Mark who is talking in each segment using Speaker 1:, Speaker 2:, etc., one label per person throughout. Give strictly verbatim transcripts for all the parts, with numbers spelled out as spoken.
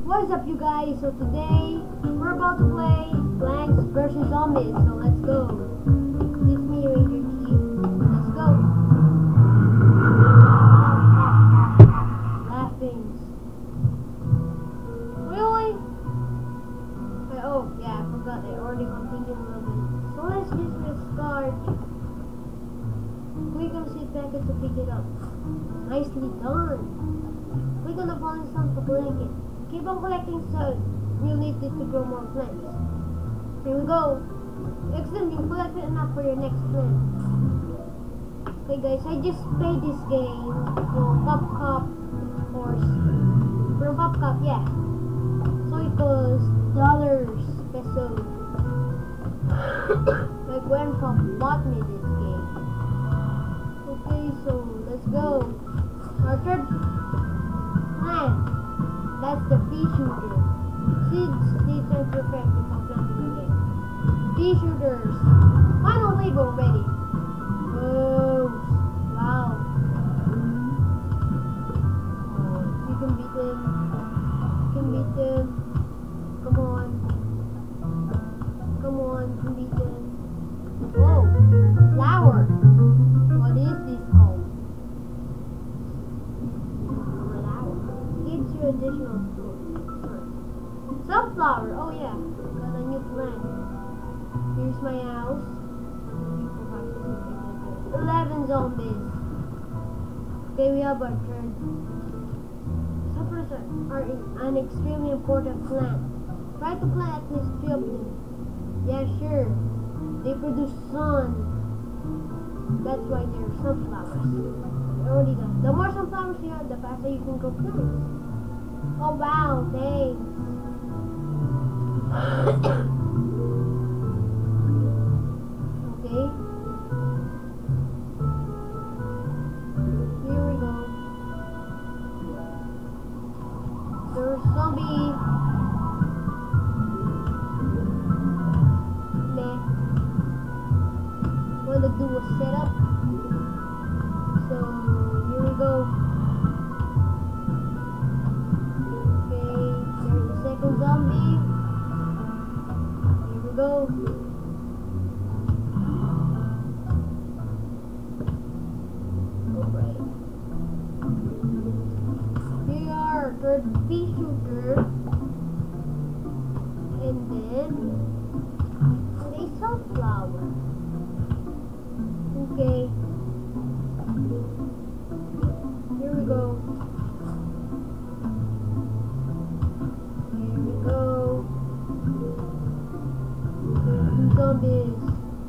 Speaker 1: What is up, you guys? So today we're about to play Plants versus Zombies. So let's go. It's me, Ranger Chief. Let's go. Laughing. Really? I, oh yeah, I forgot. I already continued a little bit. So let's just restart. Click on seat packet to pick it up. Nicely done. Click on the fallen stump to collect it. Keep on collecting so you'll need this to grow more plants. Here we go. Excellent, you collected enough for your next plant. Okay guys, I just played this game from PopCup course. From PopCup, yeah. So it was dollars, pesos. My grandpa bought me this game. Okay, so let's go. Our third plant. That's the pea shooter. Seeds, seeds are perfect before planting again. Pea shooters. Final wave already. Oh, wow. Oh, you can beat them. You can beat them. Come on. Come on, you can beat them. Oh, flower. What is this called? Gives you additional food. Sunflower, oh yeah, got a new plant. Here's my house. Eleven zombies. Okay, we have our turn. Suffers are an extremely important plant. Try to plant at least three of them. Yeah, sure. They produce sun. That's why they're sunflowers. Already done. The more sunflowers you have, the faster you can grow plants. Oh wow, thanks. Okay. Here we go. There's zombie. Meh. What to do was set up. So here we go. Okay, there's the second zombie. Here we go. Alright. Here are our third pea shooter. And then a sunflower. Okay. Here we go. Here we go. There's some zombies.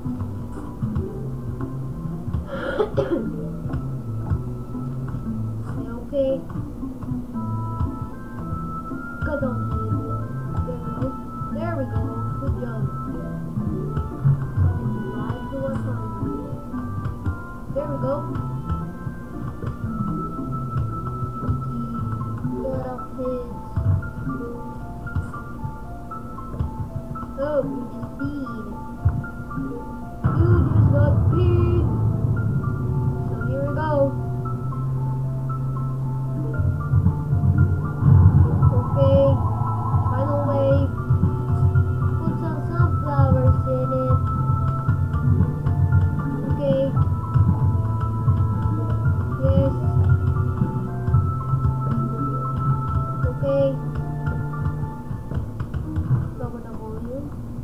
Speaker 1: Okay. Cut on it. There we go. There we go. Good job. There we go. Oh, you just feed. You just got feed. So here we go. Okay, final wave. Put some sunflowers in it. Okay. Yes. Okay. Lower the volume.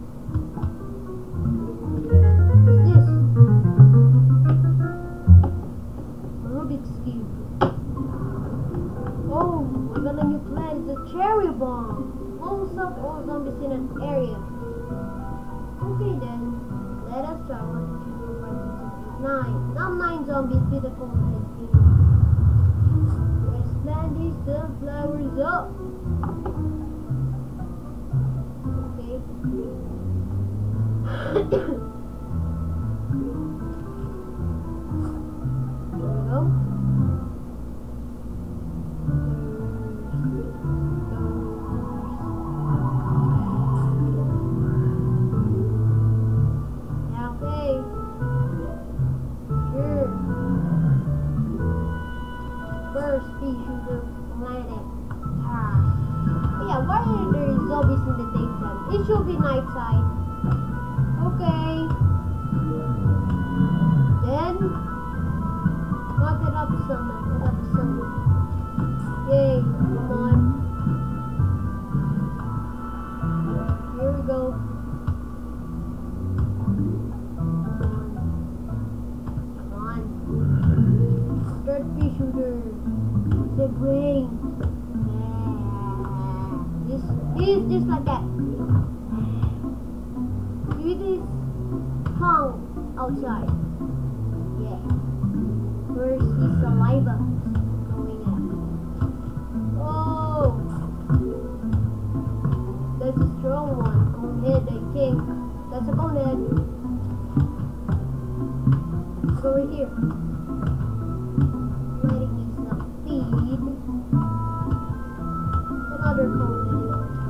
Speaker 1: What's this? Rubik's Cube. Oh, I got a new plant. It's a cherry bomb. Blows up all zombies in an area. Okay then. Let us try one, two, three, four, five, six, seven, eight, nine. Now nine zombies with the cold head. Let's plant these sunflowers up. Okay. There we go. Now, okay. Sure. First species of planet. Ah. yeah, why are there zombies in the daytime? It should be nighttime. Okay. Then, not enough sun, not enough sun. Yay, come on. Here we go. Come on. Third pea shooter. The brain. Yeah. This, this, just like that. It is tongue outside. Yeah. Where's his saliva going at? Oh! That's a strong one. Conehead, I think. That's a conehead. Let's go over here. Letting me some feed. Another conehead.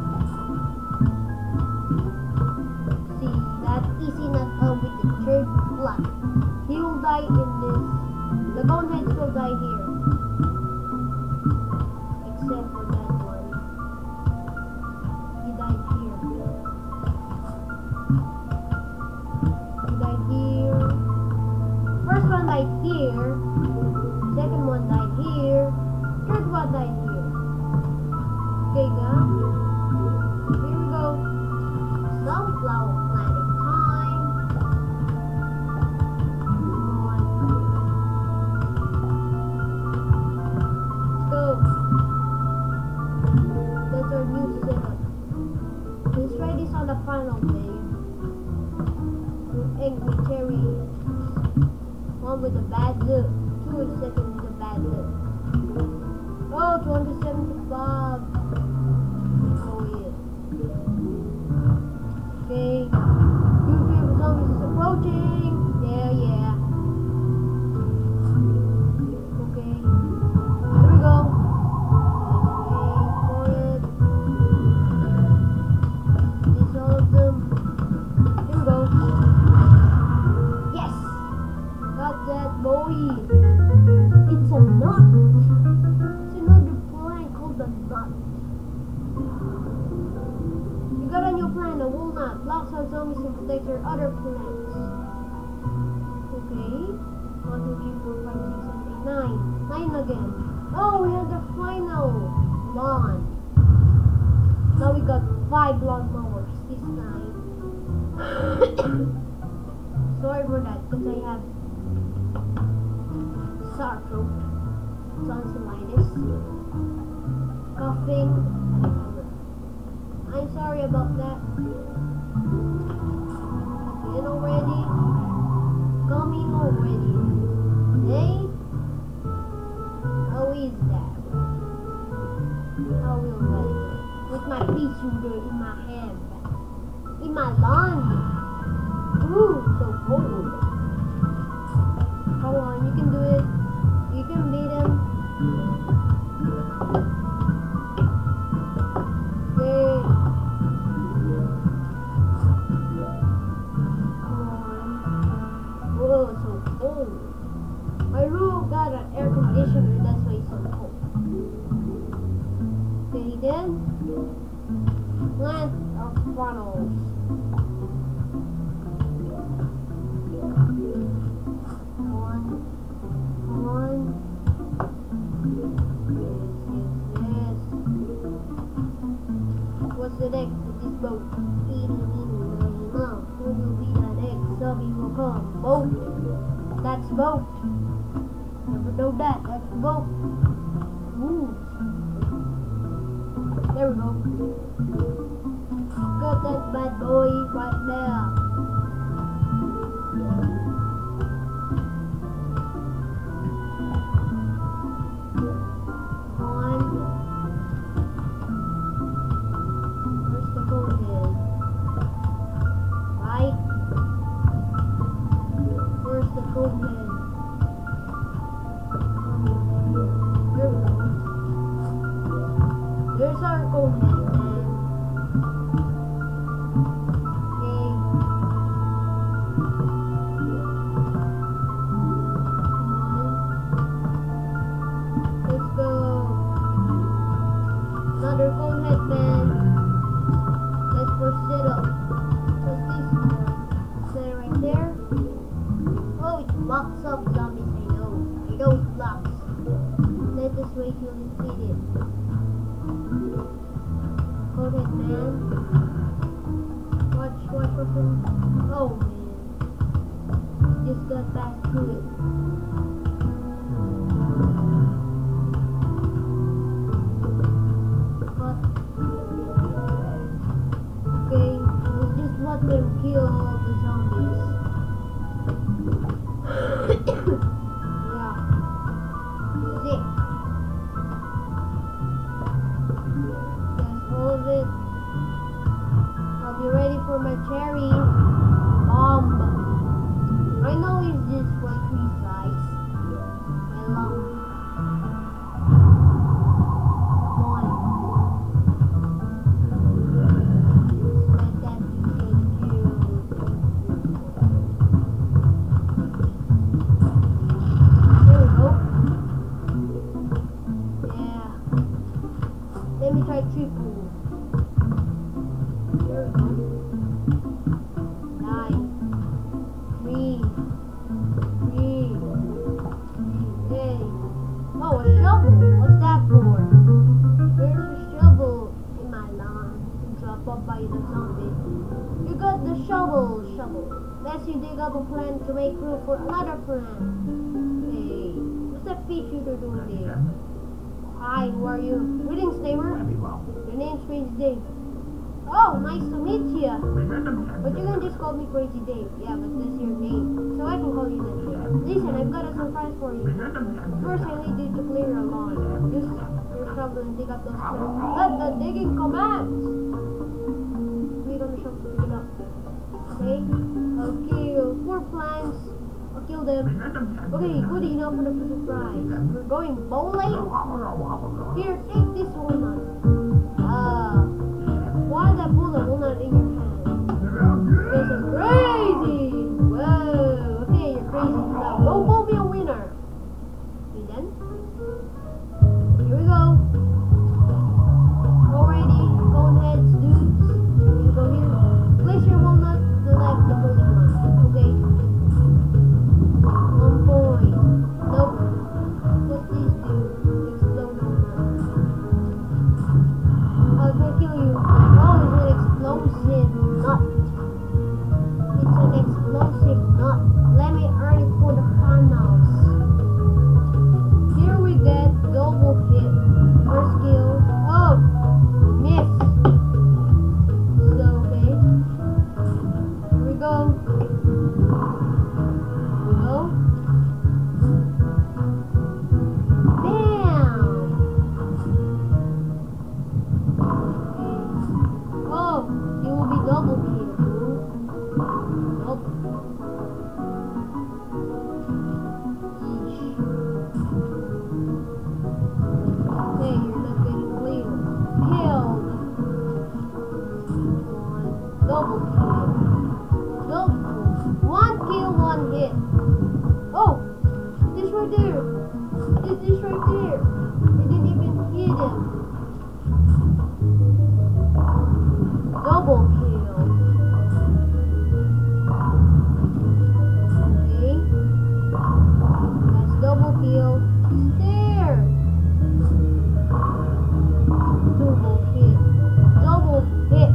Speaker 1: See, that easy not come with the third blood. He will die in this. The coneheads will die here. Except for that one. He died here. He died here. First one died here. Second one died here. Third one died here. Okay, guys. Here we go. Sunflower planting time. Come on. Let's go. That's our new setup. Let's try this on the final day. Two angry cherries. One with a bad look. Two with second with a bad look. Oh, two hundred seventy-five. Oh yeah. Okay. Your favorite zombies is approaching. Yeah, yeah. Okay. Here we go. Let's wait for it. These all of them. Here we go. Yes! Got that boy. It's a nut. It's another plant called the nut. You got a new plant, a walnut. Blocks out zombies and protects your other plants. Okay. One, two, three, four, five, six, seven, eight, nine. Nine again. Oh, we have the final lawn. Now we got five lawn mowers this time. Sorry for that, because I have sore throat, tonsillitis, coughing, and a fever. I'm sorry about that. In already. Coming already. Hey? How is that? How will that go? With my pea shooter in my hand. In my lawn. Ooh, so cold. Come on, you can do it. You can beat him. Yay. Come on. Whoa, so cold. My room got an air conditioner, that's why it's so cold. Okay, then. Plant our funnels. What's the next of this boat? Eating, eating, eating, now. When will be that next zombie will come? Boat. That's boat. Never know that. That's the boat. Ooh. There we go. Got that bad boy right there. There's our conehead, man. Okay. Come on. Let's go. Another conehead, man. Oh man. Just got back to it. But okay, let's just let them kill all the zombies. Yeah. Sick. That's all of it. I'll be ready for my cherry bomb. I know it's just for three size. I love it. Come on. Let that be good too. There we go. Yeah. Let me try triple. There we go. Nine. Three. Three. Okay. Oh, a shovel. What's that for? There's a shovel in my lawn. Drop up by the zombie. You got the shovel, shovel. Let's you dig up a plant to make room for another plant. Hey, what's that fish you're doing there? Hi, who are you? Greetings, neighbor. Your name's Crazy Dave. Oh, nice to meet you. But you can just call me Crazy Dave. Yeah, but that's your name. So I can call you that. Listen, I've got a surprise for you. First, I need you to clear your lawn. Use your shovel and dig up those plants. Let the digging commence. Click on the shovel to dig it up. Okay? I'll kill four plants. I'll kill them. Okay, good enough for the surprise. We're going bowling? Here, take this walnut. Ah. Why that bullet walnut in your hand? Because I'm crazy! Whoa! Okay, you're crazy. Now go vote me a winner. Okay then. Here we go. Alrighty, phone heads, dudes. You go here. Place your walnut to the left of the bullet one. Okay. One point. Nope. What's this do? Explode on that. I'll try to kill you. Oh, it's an explosive nut. It's an explosive nut. Let me earn it for the panels. Here we get double hit. First kill. Oh, miss. So, okay. Here we go. Here we go. Bam! Oh, you will be double kill. Nope. Yeesh. Okay, you're not getting clear. Killed. One. Double kill. Double. One kill, one hit. Oh, this right there. This is right there. I didn't even hit him. Double kill. Okay. That's double kill. There. Double hit. Double hit.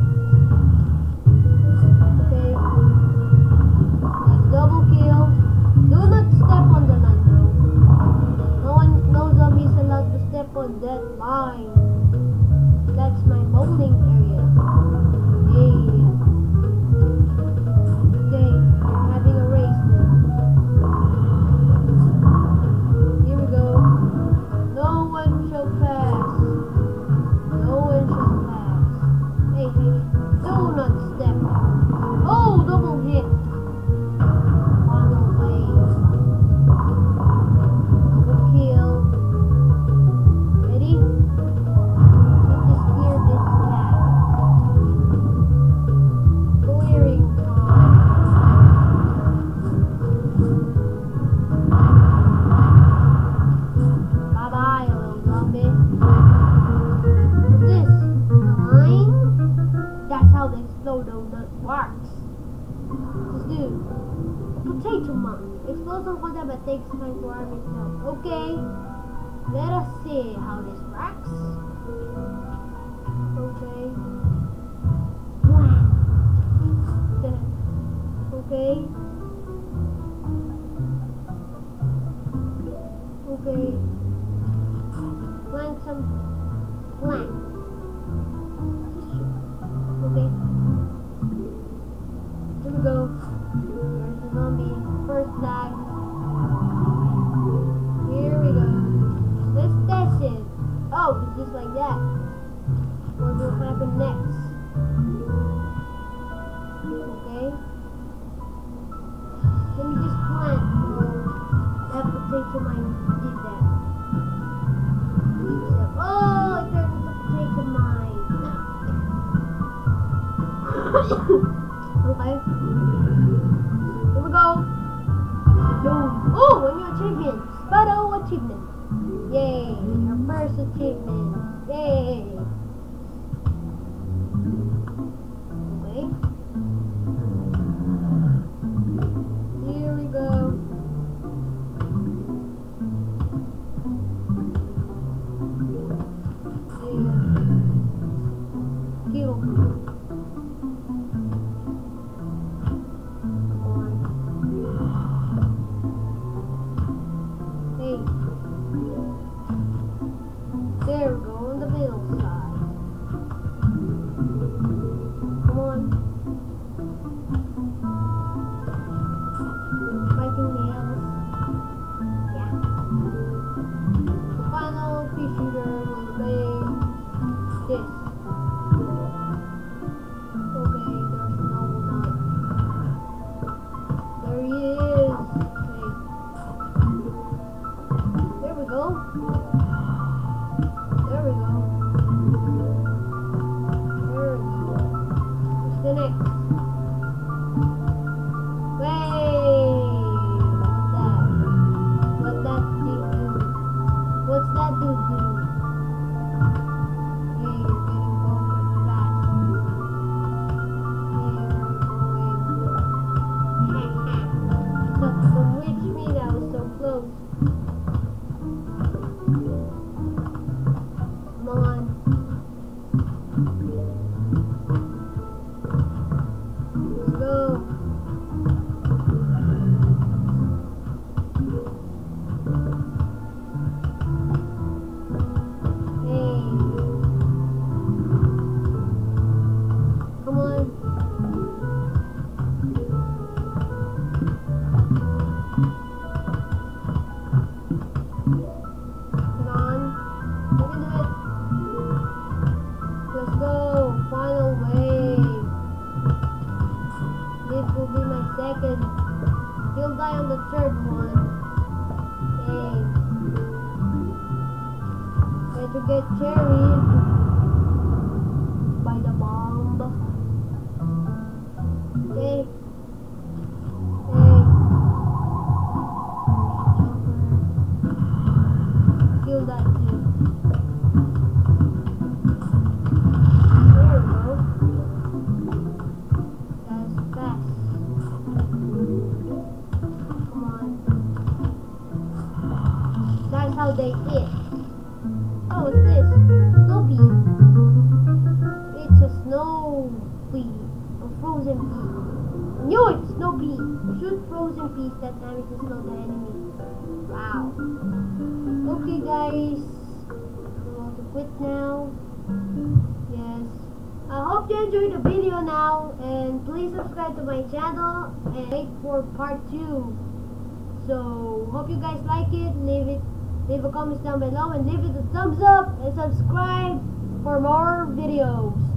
Speaker 1: Okay. That's double kill. Do not step on the line, bro. No one, no zombie is allowed to step on that line. That's my bowling area. Hey. Okay, we're having a race then. Here we go. No one shall pass. No one shall pass. Hey, hey, do not step. Oh, double hit. On the way. Double kill. Ready? Let's just clear this path. Clearing time. Bye bye, little zombie. What's this? Line? That's how the explodo nut works. Let's do potato mine. Explodes on contact but takes time to arm itself. Okay. Let us see how this works. Okay. One. Okay. Let me just plant. Oh, that potato mine did that. Oh, it turned into potato mine. Okay. Here we go. Boom. Oh, a new achievement. Spado achievement. Yay. Our first achievement. Yay. Okay. Here we go. Yeah. Kill. There we go, on the middle side. Come on. Fighting nails. Yeah. The final pea shooter will be this. Okay, there's no none. There he is. Okay. There we go. There we go. There we go. What's the next? Wait! What's that? What's that thing do? What's that dude do? Hey, you're getting closer fast. Hey, you're going. So, from which mean I was so close. Come on. Let's go. Hey. Come on. Come on. You can do it. Let's go, final wave. This will be my second. He'll die on the third one. Hey. Try to get carried by the bomb. Okay. Hey. Kill that too. How they hit. Oh, what's this? Snow pea. It's a snow pea. A frozen pea. I knew it! Snow pea. Shoot frozen peas that damage to slow the enemy. Wow. Okay, guys. I'm going to quit now. Yes. I hope you enjoyed the video now. And please subscribe to my channel. And wait for part two. So, hope you guys like it. Leave it. Leave a comment down below and leave it a thumbs up and subscribe for more videos.